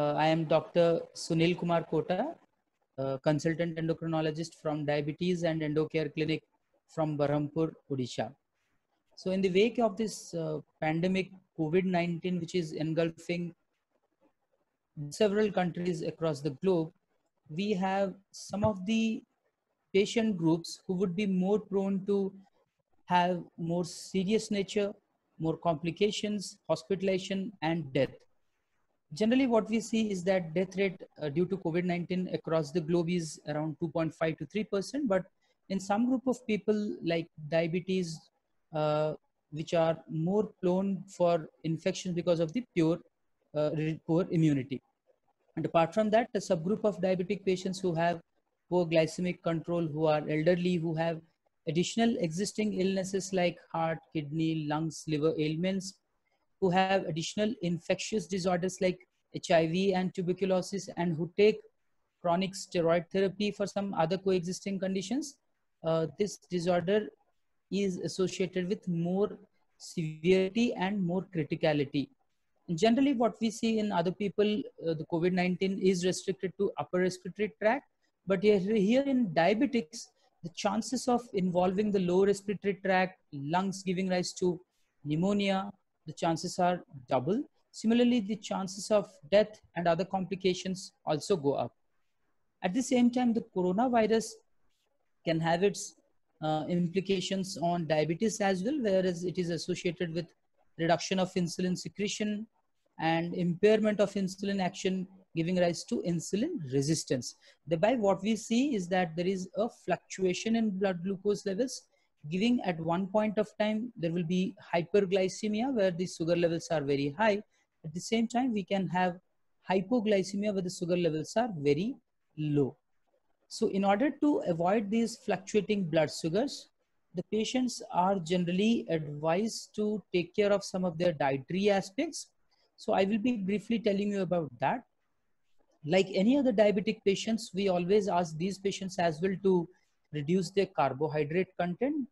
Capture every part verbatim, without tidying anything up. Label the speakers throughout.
Speaker 1: Uh, I am Doctor SunilKumar Kota, uh, consultant endocrinologist from Diabetes and Endocare Clinic from Berhampur, Odisha. So in the wake of this uh, pandemic COVID nineteen, which is engulfing several countries across the globe, we have some of the patient groups who would be more prone to have more serious nature, more complications, hospitalization, and death. Generally, what we see is that death rate uh, due to COVID nineteen across the globe is around two point five to three percent. But in some group of people like diabetes, uh, which are more prone for infection because of the pure, uh, poor immunity. And apart from that, a subgroup of diabetic patients who have poor glycemic control, who are elderly, who have additional existing illnesses like heart, kidney, lungs, liver ailments, who have additional infectious disorders like H I V and tuberculosis, and who take chronic steroid therapy for some other coexisting conditions. Uh, this disorder is associated with more severity and more criticality. Generally, what we see in other people, uh, the COVID nineteen is restricted to upper respiratory tract. But here, here in diabetics, the chances of involving the lower respiratory tract, lungs giving rise to pneumonia, the chances are double. Similarly, the chances of death and other complications also go up. At the same time, the coronavirus can have its uh, implications on diabetes as well, whereas it is associated with reduction of insulin secretion and impairment of insulin action, giving rise to insulin resistance. Thereby, what we see is that there is a fluctuation in blood glucose levels, giving at one point of time, there will be hyperglycemia where the sugar levels are very high. At the same time, we can have hypoglycemia where the sugar levels are very low. So in order to avoid these fluctuating blood sugars, the patients are generally advised to take care of some of their dietary aspects. So I will be briefly telling you about that. Like any other diabetic patients, we always ask these patients as well to reduce their carbohydrate content.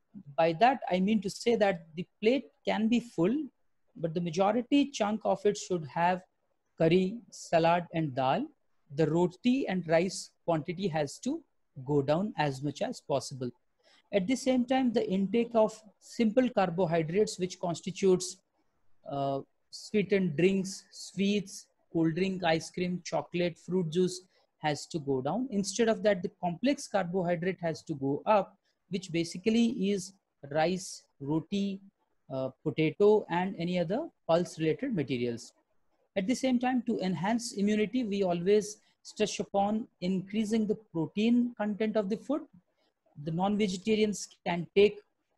Speaker 1: By that, I mean to say that the plate can be full, but the majority chunk of it should have curry, salad, and dal. The roti and rice quantity has to go down as much as possible. At the same time, the intake of simple carbohydrates, which constitutes uh, sweetened drinks, sweets, cold drink, ice cream, chocolate, fruit juice, has to go down. Instead of that, the complex carbohydrate has to go up, which basically is rice, roti, uh, potato, and any other pulse related materials. At the same time, to enhance immunity, we always stress upon increasing the protein content of the food. The non-vegetarians can take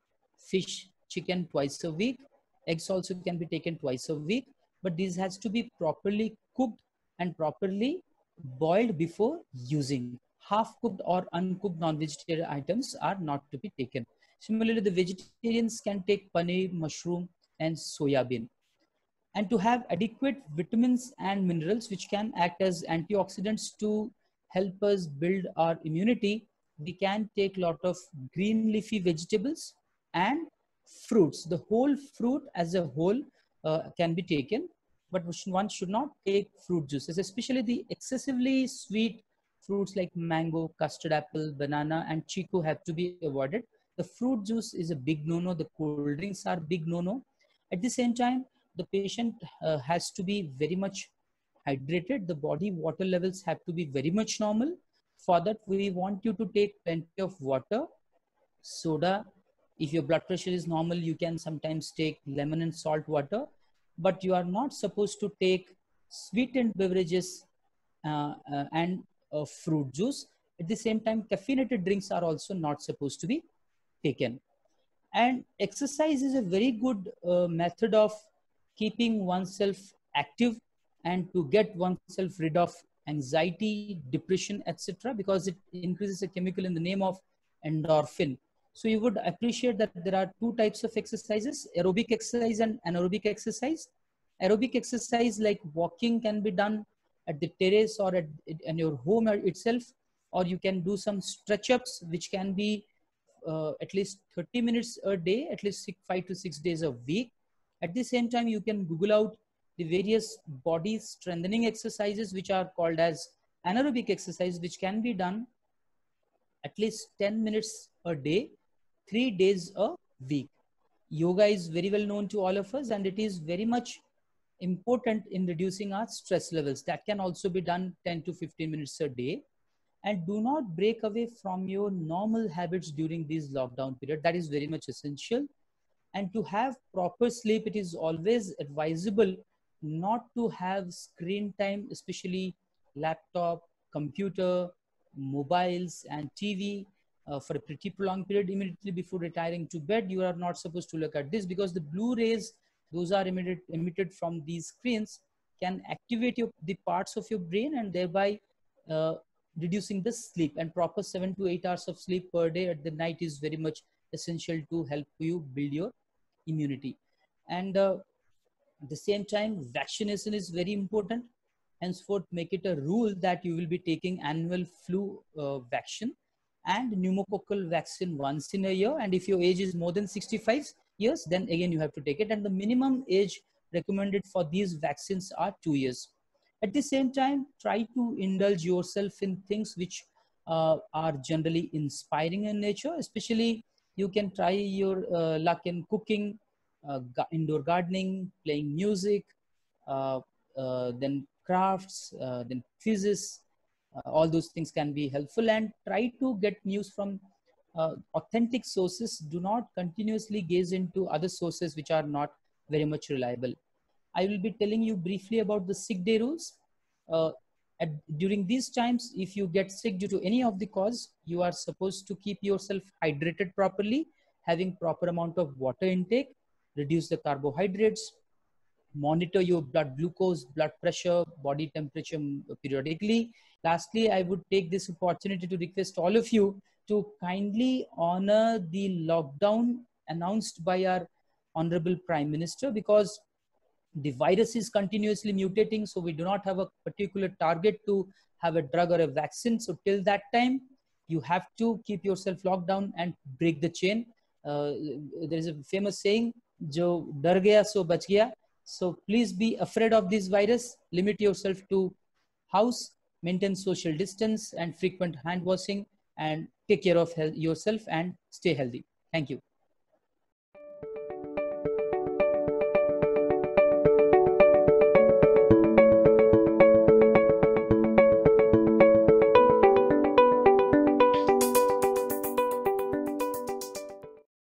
Speaker 1: fish, chicken twice a week. Eggs also can be taken twice a week, but this has to be properly cooked and properly boiled before using. Half cooked or uncooked non-vegetarian items are not to be taken. Similarly, the vegetarians can take paneer, mushroom, and soya bean. And to have adequate vitamins and minerals which can act as antioxidants to help us build our immunity, we can take a lot of green leafy vegetables and fruits. The whole fruit as a whole uh, can be taken, but one should not take fruit juices, especially the excessively sweet fruits like mango, custard apple, banana, and chiku have to be avoided. The fruit juice is a big no-no. The cold drinks are big no-no. At the same time, the patient uh, has to be very much hydrated. The body water levels have to be very much normal. For that, we want you to take plenty of water, soda. If your blood pressure is normal, you can sometimes take lemon and salt water, but you are not supposed to take sweetened beverages uh, uh, and uh, fruit juice. At the same time, caffeinated drinks are also not supposed to be taken. And exercise is a very good uh, method of keeping oneself active and to get oneself rid of anxiety, depression, et cetera, because it increases a chemical in the name of endorphin. So you would appreciate that there are two types of exercises: aerobic exercise and anaerobic exercise. Aerobic exercise like walking can be done at the terrace or at in your home itself, or you can do some stretch ups, which can be uh, at least thirty minutes a day, at least six, five to six days a week. At the same time, you can Google out the various body strengthening exercises, which are called as anaerobic exercise, which can be done at least ten minutes a day, three days a week. Yoga is very well known to all of us, and it is very much important in reducing our stress levels. That can also be done ten to fifteen minutes a day. And do not break away from your normal habits during this lockdown period. That is very much essential. And to have proper sleep, it is always advisable not to have screen time, especially laptop, computer, mobiles, and T V uh, for a pretty prolonged period. Immediately before retiring to bed, you are not supposed to look at this, because the blue rays, those are emitted, emitted from these screens, can activate your, the parts of your brain, and thereby uh, reducing the sleep. And proper seven to eight hours of sleep per day at the night is very much essential to help you build your immunity. And uh, at the same time, vaccination is very important. Henceforth, make it a rule that you will be taking annual flu uh, vaccine and pneumococcal vaccine once in a year. And if your age is more than sixty-five years, then again you have to take it. And the minimum age recommended for these vaccines are two years. At the same time, try to indulge yourself in things which uh, are generally inspiring in nature. Especially, you can try your uh, luck in cooking, uh, indoor gardening, playing music, uh, uh, then crafts, uh, then quizzes. Uh, all those things can be helpful. And try to get news from uh, authentic sources. Do not continuously gaze into other sources which are not very much reliable. I will be telling you briefly about the sick day rules. Uh, at, during these times, if you get sick due to any of the cause, you are supposed to keep yourself hydrated properly, having proper amount of water intake, reduce the carbohydrates, monitor your blood glucose, blood pressure, body temperature periodically. Lastly, I would take this opportunity to request all of you to kindly honor the lockdown announced by our Honorable Prime Minister, because the virus is continuously mutating. So we do not have a particular target to have a drug or a vaccine. So till that time, you have to keep yourself locked down and break the chain. Uh, there is a famous saying, "Jo dar gaya so bach gaya." So please be afraid of this virus. Limit yourself to house, maintain social distance and frequent hand washing, and take care of yourself and stay healthy. Thank you.